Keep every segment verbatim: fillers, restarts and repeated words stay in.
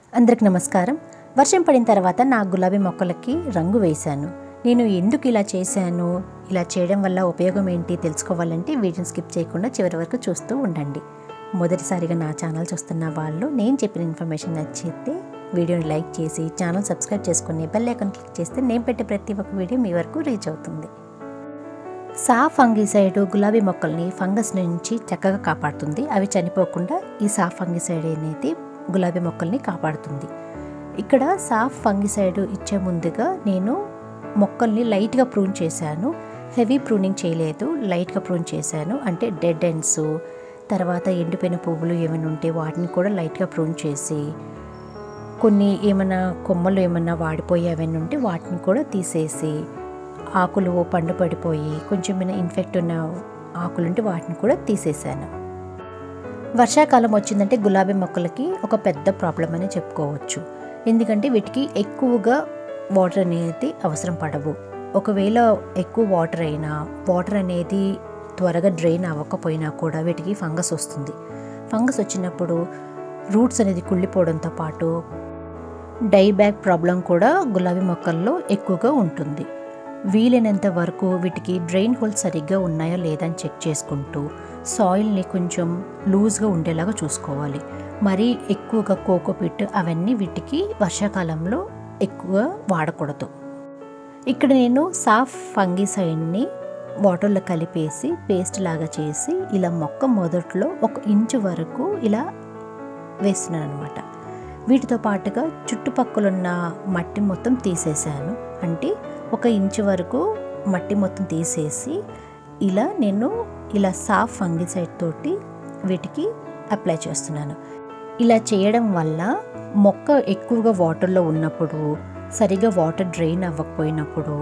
అందరికి నమస్కారం. వర్షం పడిన తర్వాత నా గులాబీ మొక్కలకి రంగు వేశాను. నేను ఎందుకు ఇలా చేశాను, ఇలా చేయడం వల్ల ఉపయోగం ఏంటి తెలుసుకోవాలంటే వీడియోని స్కిప్ చేయకుండా చివరి వరకు చూస్తూ ఉండండి. మొదటిసారిగా నా ఛానల్ చూస్తున్న వాళ్ళు నేను చెప్పిన ఇన్ఫర్మేషన్ నచ్చితే వీడియోని లైక్ చేసి ఛానల్ సబ్స్క్రైబ్ చేసుకుని బెల్ ఐకాన్ క్లిక్ చేస్తే నేను పెట్టే ప్రతి ఒక్క వీడియో మీ వరకు రీచ్ అవుతుంది. సాఫ్ ఫంగిసైడ్ గులాబీ మొక్కల్ని ఫంగస్ నుంచి చక్కగా కాపాడుతుంది. అవి చనిపోకుండా ఈ సాఫ్ ఫంగిసైడ్ అనేది గులాబీ మొక్కల్ని కాపాడుతుంది. ఇక్కడ సాఫ్ ఫంగిసైడ్ ఇచ్చే ముందుగా నేను మొక్కల్ని లైట్గా ప్రూన్ చేశాను. హెవీ ప్రూనింగ్ చేయలేదు, లైట్గా ప్రూన్ చేశాను. అంటే డెడ్ ఎండ్స్, తర్వాత ఎండిపోయిన పువ్వులు ఏమైనా ఉంటే వాటిని కూడా లైట్గా ప్రూన్ చేసి, కొన్ని ఏమైనా కొమ్మలు ఏమైనా వాడిపోయి ఏమైనా ఉంటే వాటిని కూడా తీసేసి, ఆకులు పండు పడిపోయి కొంచెం ఏమైనా ఇన్ఫెక్ట్ ఉన్న ఆకులుంటే వాటిని కూడా తీసేసాను. వర్షాకాలం వచ్చిందంటే గులాబీ మొక్కలకి ఒక పెద్ద ప్రాబ్లం అని చెప్పుకోవచ్చు. ఎందుకంటే వీటికి ఎక్కువగా వాటర్ అనేది అవసరం పడవు. ఒకవేళ ఎక్కువ వాటర్ అయినా వాటర్ అనేది త్వరగా డ్రైన్ అవ్వకపోయినా కూడా వీటికి ఫంగస్ వస్తుంది. ఫంగస్ వచ్చినప్పుడు రూట్స్ అనేది కుళ్ళిపోవడంతో పాటు డైబ్యాక్ ప్రాబ్లం కూడా గులాబీ మొక్కల్లో ఎక్కువగా ఉంటుంది. వీలైనంత వరకు వీటికి డ్రైన్ హోల్స్ సరిగ్గా ఉన్నాయా లేదా అని చెక్ చేసుకుంటూ సాయిల్ని కొంచెం లూజ్గా ఉండేలాగా చూసుకోవాలి. మరీ ఎక్కువగా కోకోపిట్ అవన్నీ వీటికి వర్షాకాలంలో ఎక్కువ వాడకూడదు. ఇక్కడ నేను సాఫ్ ఫంగిసైడ్ని వాటర్లో కలిపేసి పేస్ట్ లాగా చేసి ఇలా మొక్క మొదట్లో ఒక ఇంచు వరకు ఇలా వేస్తున్నాను అనమాట. వీటితో పాటుగా చుట్టుపక్కలున్న మట్టి మొత్తం తీసేసాను. అంటే ఒక ఇంచు వరకు మట్టి మొత్తం తీసేసి ఇలా నేను ఇలా సాఫ్ ఫంగిసైడ్ తోటి వీటికి అప్లై చేస్తున్నాను. ఇలా చేయడం వల్ల మొక్క ఎక్కువగా వాటర్లో ఉన్నప్పుడు, సరిగా వాటర్ డ్రైన్ అవ్వకపోయినప్పుడు,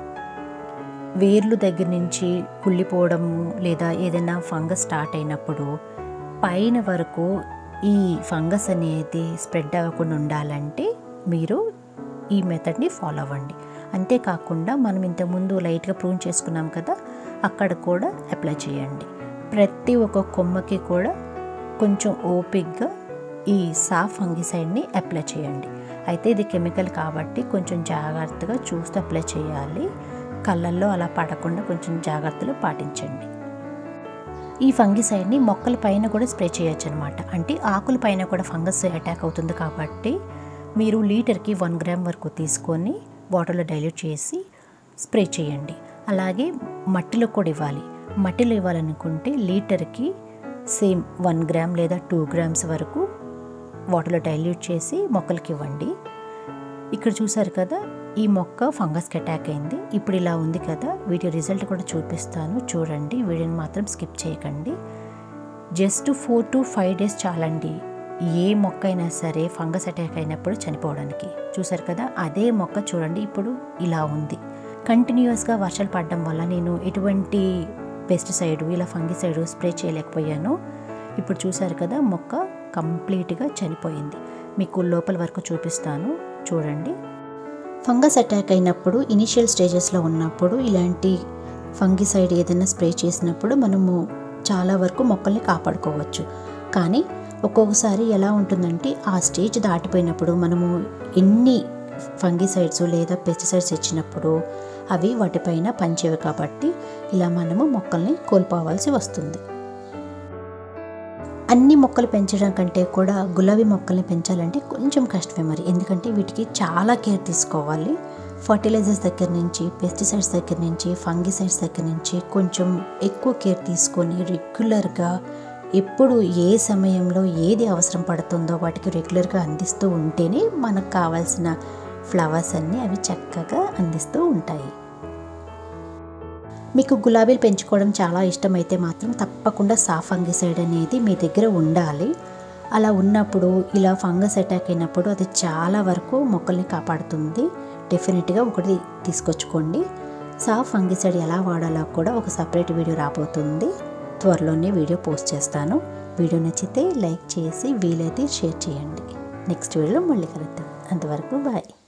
వేర్లు దగ్గర నుంచి కుళ్ళిపోవడము లేదా ఏదైనా ఫంగస్ స్టార్ట్ అయినప్పుడు పైన వరకు ఈ ఫంగస్ అనేది స్ప్రెడ్ అవ్వకుండా ఉండాలంటే మీరు ఈ మెథడ్ని ఫాలో అవ్వండి. అంతేకాకుండా మనం ఇంతకుముందు లైట్గా ప్రూన్ చేసుకున్నాం కదా, అక్కడ కూడా అప్లై చేయండి. ప్రతి ఒక్క కొమ్మకి కూడా కొంచెం ఓపిక్గా ఈ సాఫ్ ఫంగిసైడ్ని అప్లై చేయండి. అయితే ఇది కెమికల్ కాబట్టి కొంచెం జాగ్రత్తగా చూస్తూ అప్లై చేయాలి. కళ్ళల్లో అలా పడకుండా కొంచెం జాగ్రత్తలు పాటించండి. ఈ ఫంగిసైడ్ని మొక్కల పైన కూడా స్ప్రే చేయొచ్చు అనమాట. అంటే ఆకుల పైన కూడా ఫంగస్ అటాక్ అవుతుంది కాబట్టి మీరు లీటర్కి వన్ గ్రామ్ వరకు తీసుకొని వాటర్లో డైల్యూట్ చేసి స్ప్రే చేయండి. అలాగే మట్టిలో కూడా ఇవ్వాలి. మట్టిలో ఇవ్వాలనుకుంటే లీటర్కి సేమ్ వన్ గ్రామ్ లేదా టూ గ్రామ్స్ వరకు వాటర్లో డైల్యూట్ చేసి మొక్కలకి ఇవ్వండి. ఇక్కడ చూసారు కదా, ఈ మొక్క ఫంగస్కి అటాక్ అయింది. ఇప్పుడు ఇలా ఉంది కదా, వీటి రిజల్ట్ కూడా చూపిస్తాను చూడండి. వీడియోని మాత్రం స్కిప్ చేయకండి. Just four to five days చాలండి ఏ మొక్క అయినా సరే ఫంగస్ అటాక్ అయినప్పుడు చనిపోవడానికి. చూసారు కదా, అదే మొక్క చూడండి ఇప్పుడు ఇలా ఉంది. కంటిన్యూస్గా వర్షాలు పడడం వల్ల నేను ఎటువంటి పెస్టిసైడ్ ఇలా ఫంగిసైడ్ స్ప్రే చేయలేకపోయాను. ఇప్పుడు చూసారు కదా, మొక్క కంప్లీట్గా చనిపోయింది. మీకు లోపల వరకు చూపిస్తాను చూడండి. ఫంగస్ అటాక్ అయినప్పుడు ఇనిషియల్ స్టేజెస్లో ఉన్నప్పుడు ఇలాంటి ఫంగిసైడ్ ఏదైనా స్ప్రే చేసినప్పుడు మనము చాలా వరకు మొక్కల్ని కాపాడుకోవచ్చు. కానీ ఒక్కొక్కసారి ఎలా ఉంటుందంటే ఆ స్టేజ్ దాటిపోయినప్పుడు మనము ఎన్ని ఫంగిసైడ్స్ లేదా పెస్టిసైడ్స్ ఇచ్చినప్పుడు అవి వాటిపైన పనిచేయవు కాబట్టి ఇలా మనము మొక్కల్ని కోల్పోవాల్సి వస్తుంది. అన్ని మొక్కలు పెంచడం కంటే కూడా గులాబీ మొక్కల్ని పెంచాలంటే కొంచెం కష్టమే మరి. ఎందుకంటే వీటికి చాలా కేర్ తీసుకోవాలి. ఫర్టిలైజర్స్ దగ్గర నుంచి, పెస్టిసైడ్స్ దగ్గర నుంచి, ఫంగిసైడ్స్ దగ్గర నుంచి కొంచెం ఎక్కువ కేర్ తీసుకొని రెగ్యులర్గా ఎప్పుడు ఏ సమయంలో ఏది అవసరం పడుతుందో వాటికి రెగ్యులర్గా అందిస్తూ ఉంటేనే మనకు కావాల్సిన ఫ్లవర్స్ అన్నీ అవి చక్కగా అందిస్తూ ఉంటాయి. మీకు గులాబీలు పెంచుకోవడం చాలా ఇష్టమైతే మాత్రం తప్పకుండా సాఫ్ ఫంగిసైడ్ అనేది మీ దగ్గర ఉండాలి. అలా ఉన్నప్పుడు ఇలా ఫంగస్ అటాక్ అయినప్పుడు అది చాలా వరకు మొక్కల్ని కాపాడుతుంది. డెఫినెట్గా ఒకటి తీసుకొచ్చుకోండి. సాఫ్ ఫంగిసైడ్ ఎలా వాడాలో కూడా ఒక సపరేట్ వీడియో రాబోతుంది. త్వరలోనే వీడియో పోస్ట్ చేస్తాను. వీడియో నచ్చితే లైక్ చేసి వీలైతే షేర్ చేయండి. నెక్స్ట్ వీడియోలో మళ్ళీ కలుద్దాం. అంతవరకు బాయ్.